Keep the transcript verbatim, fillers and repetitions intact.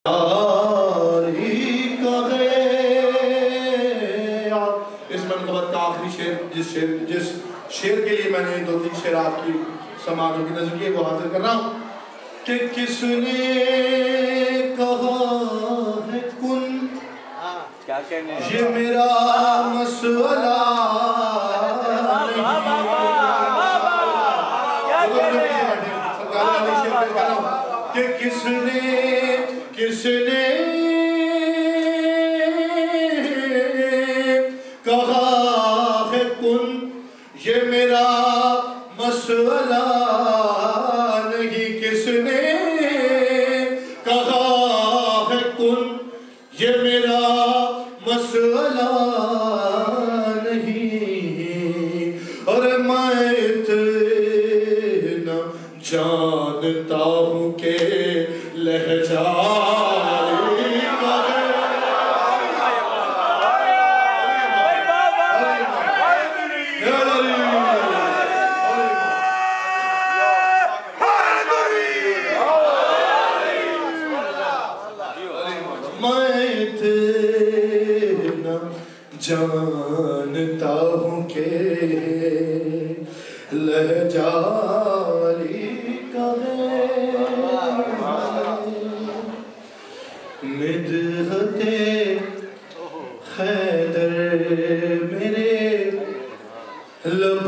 اس منقبت کا آخری شعر جس شعر جس شعر کے لیے میں نے دو تین شعر آپ کی سماعتوں کی نظر کیے وہ حاضر کر رہا ہوں کہ کس نے کہا ہے کن یہ میرا مسئلہ کہ کس نے کس نے کہا ہے کن یہ میرا مسئلہ نہیں کس نے کہا ہے کن یہ میرا مسئلہ نہیں اور میں اتنا جانتا ہوں کہ لہجہ جانتا ہوں کہ لہجاری کا ہے مدحت حیدر میرے لب